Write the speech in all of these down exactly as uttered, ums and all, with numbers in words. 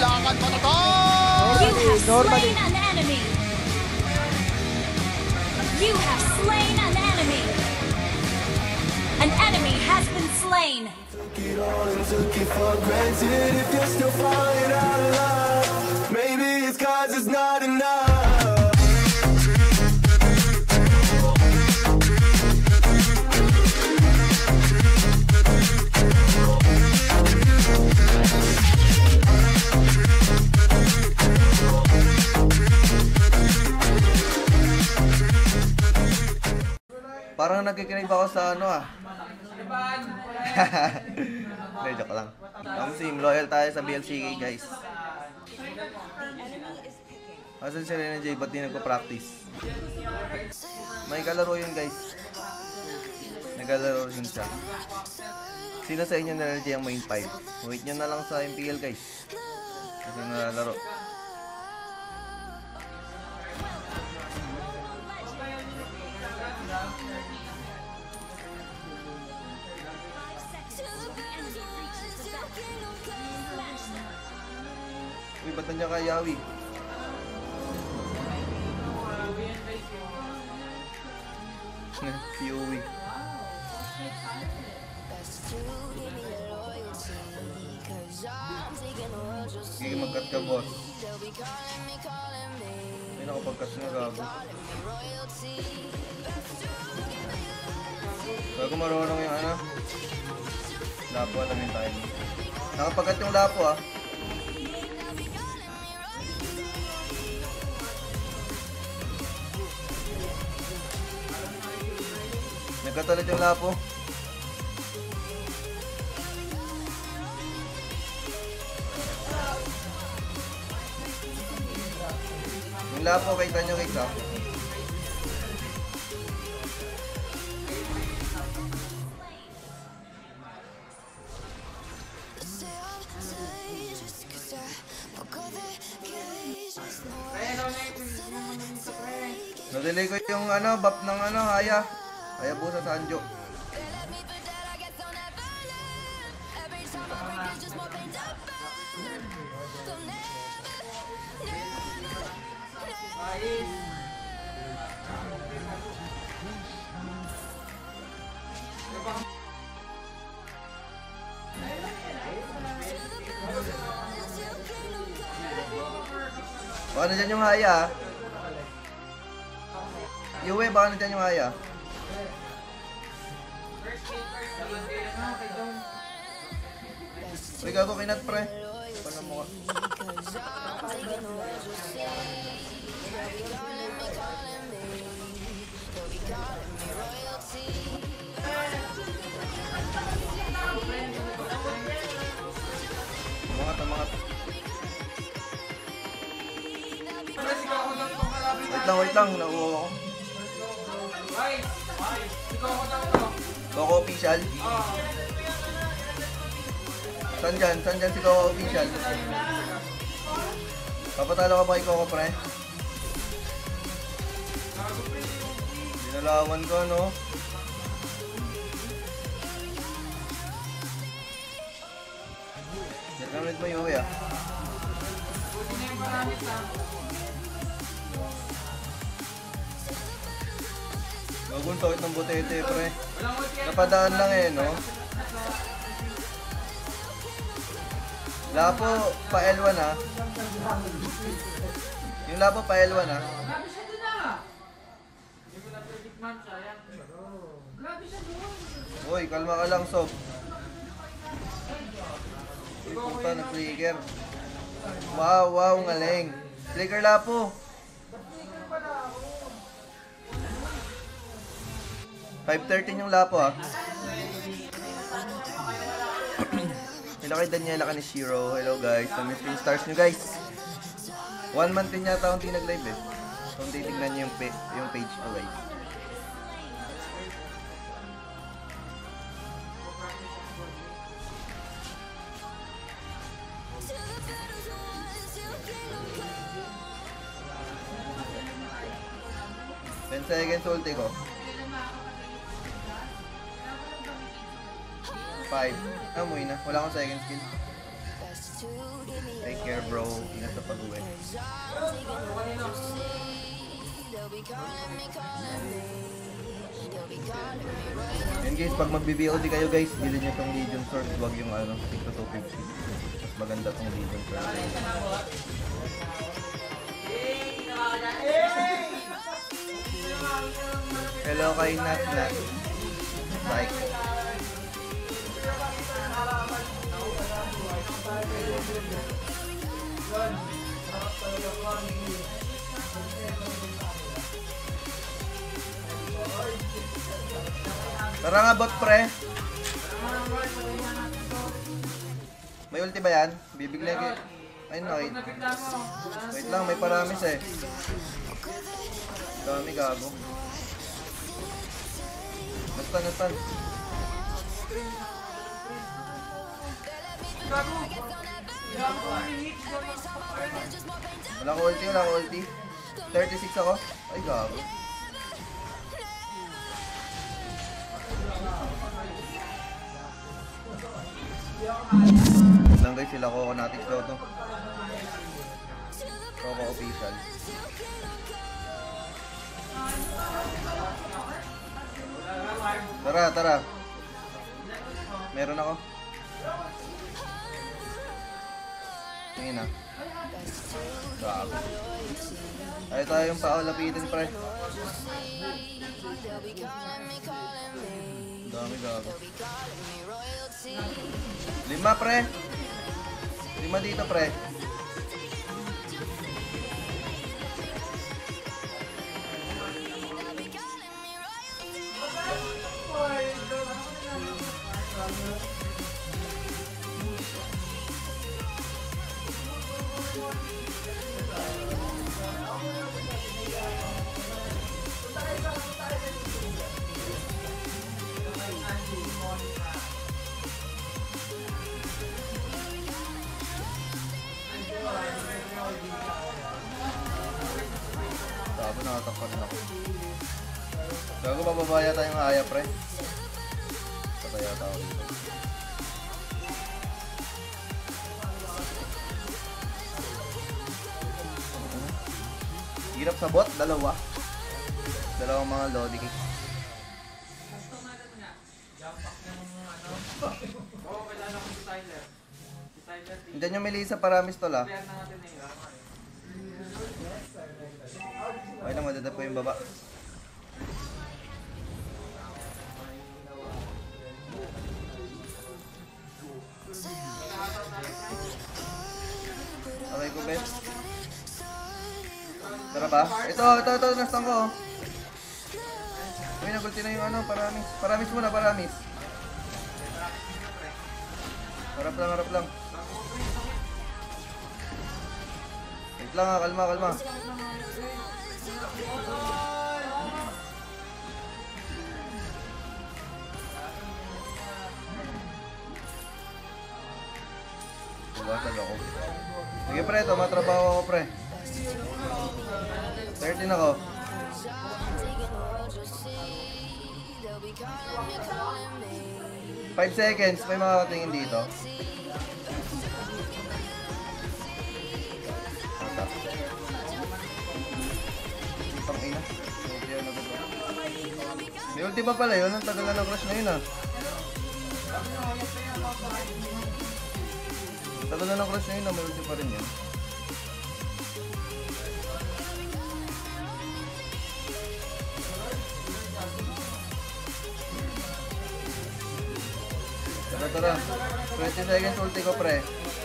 kailangan matatag! You have slain an enemy! You have slain an enemy! An enemy has been slain! Took it all and took it for granted. If you're still falling out of love, maybe it's cause it's not enough. Parang nagkikinig ako sa ano ah. Hindi, joke lang. Ang sim, loyal tayo sa B L C K guys. Asan si Rene J? Ba't di nagpa-practice? May kalaro yun guys. Nagkalaro yun siya. Sino sa inyo na Rene J ang main five? Wait nyo na lang sa M P L guys. Kasi nalalaro. Uy, ba't nandiyan ka, Yawi? P O V. Sige, mag-cut ka, boss. May nakapag-cut nga, gago. Bago marunong yung ano? Lapo, alamin tayo. Nakapag-cut yung lapo, ah. Nagkatalit yung lapo. Yung lapo, kita nyo guys ah. Nadelay ko yung ano, bap ng ano, haya. Haya po sa Sanjo. Baka nandyan yung haya. Yuwe, baka nandyan yung haya. Uy, gago kinat pre. Paano mo ka? Mangat, mangat. Wait lang, wait lang. Nauuwa ko. Coco official. San dyan? San dyan si Coco official? Papatalo ka ba kay Coco pre? Dinalawan ko no? Nagamit mo yung ah. Gagawin sakit ng butete pre. Napadaan lang eh no? Lapo pa L one ah. Yung lapo pa L one ah. Uy, kalma ka lang sob. Ipon pa na flicker. Wow, wow, ngaling. Flicker lapo. five thirteen yung lapo ah. Hello kay Daniela ka ni Shiro. Hello guys. Namiss ko yung stars nyo guys. One month din yata akong di nag-live eh. Kung titignan nyo yung, yung page ko guys. ten seconds ulti ko. five. Amoy na. Wala akong second skill. Take care bro. Ingat sa pag-uwi. Yan guys, pag magbi-B O D kayo guys, bilhin nyo tong Legion Sword. Huwag yung ano, six to two fifty. Mas maganda tong Legion Sword. Hello kay Nat Nat. Like. Tara nga bot pre. May ulti ba yan? Bibigla kayo. Ayun na, wait. Wait lang, may paramis eh. Dami gago. Nastan, nastan. Wala ko ulti, wala ko ulti. thirty-six ako. Ay gago. Lang guys, sila Coco natin to. Coco official. Tara, tara. Meron ako. Tingin na. Gago. Ay tayo yung paulapitin pre. Dami gago. Lima pre. Lima dito pre. Sabi nakatakpan na ako. Gago bababaya tayong aya pre. Pataya tao dito. Hirap sa bot, dalawa. Dalawang mga lodi cake. Hindi nyo Melissa paramis to la. Okay lang, madada po yung baba. Okay ko, Ben. Tara ba? Ito, ito, ito, nastang ko. Uy, nagulti na yung ano, paramis. Paramis muna, paramis. Harap lang, harap lang. Wait lang ha, kalma, kalma. Buwasan ako. Sige pre, ito, matrabaho ako pre. thirteen ako. five seconds, may makakatingin dito. Pang ina. May ulti pa pala yun, ang tagal na ng crush na yun ah. Tagal na ng crush na yun ah, may ulti pa rin yun. Tara, tara. twenty seconds ulti ko, pre.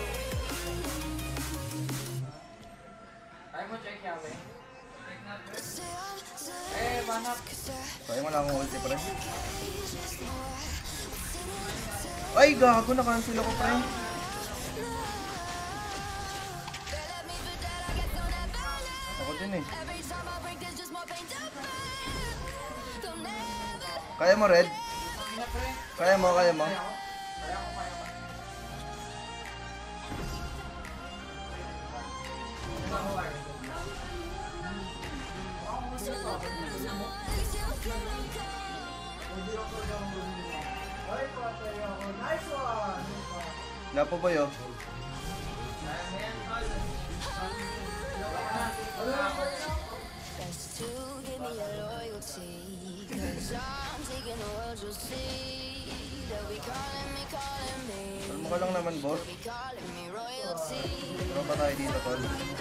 Ay mo check yan, eh. Eh, manap. Kaya mo lang akong ulti, pre. Ay, gago. Na-cancel ako, pre. Ako din, eh. Kaya mo, Red? Kaya mo, kaya mo. Napo ba yun? Kalma ka lang naman, boss. Ano pa tayo dito, tol?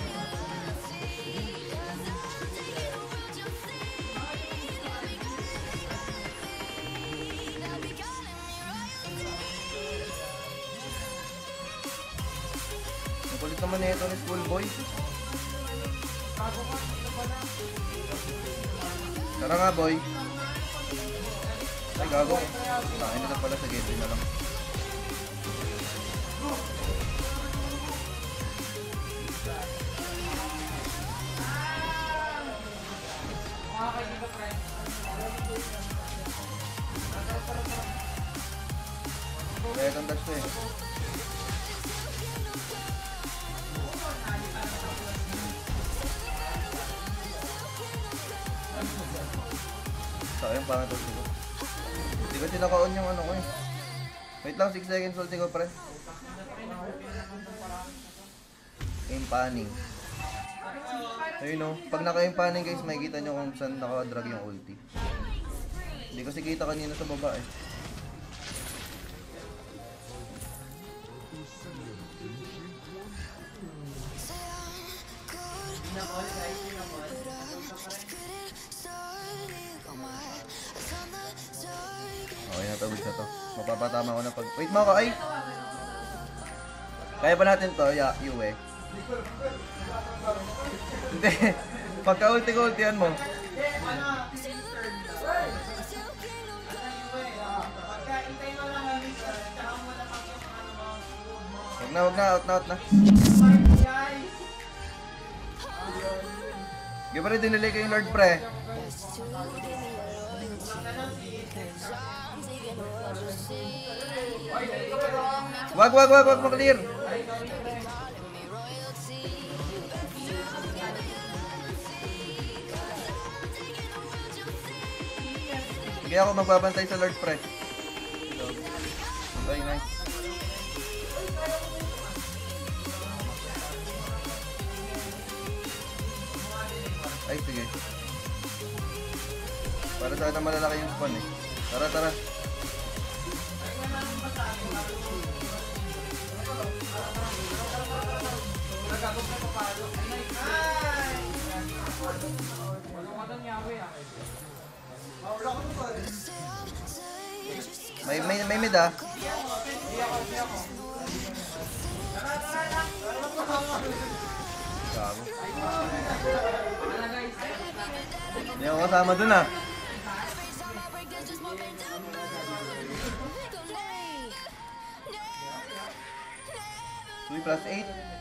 Ang kulit naman na ito ni Schoolboy. Tara nga, boy. Ay, gago. Takin na lang pala sa gate na lang. Kaya itong dash to eh. Sayang pangit ito ko. Hindi ko tinaka-on yung ano ko eh. Wait lang, six seconds ulti ko, pre. Aim panning. Ayun o, pag naka-aim panning guys, makikita nyo kung saan naka-drag yung ulti. Hindi kasi kita kanina sa baba eh. Okay, natawid na to. Mapapatama ko na pag... Wait mo ako, ay! Kaya ba natin to? Ya, you eh. Hindi. Pagka-ulti-ultian mo. Wag na, wag na. Out na, out na. Di ba rin dinili ko yung Lord Pre? Wag, wag, wag, wag mag-clear. Sige ako magbabantay sa Lord Pre. Okay, nice. Ay, sige. Para sa akin malalaki yung spawn eh. Tara, tara. May, may, may mid ah. Gago. Hindi ako kasama dun ah. three plus eight.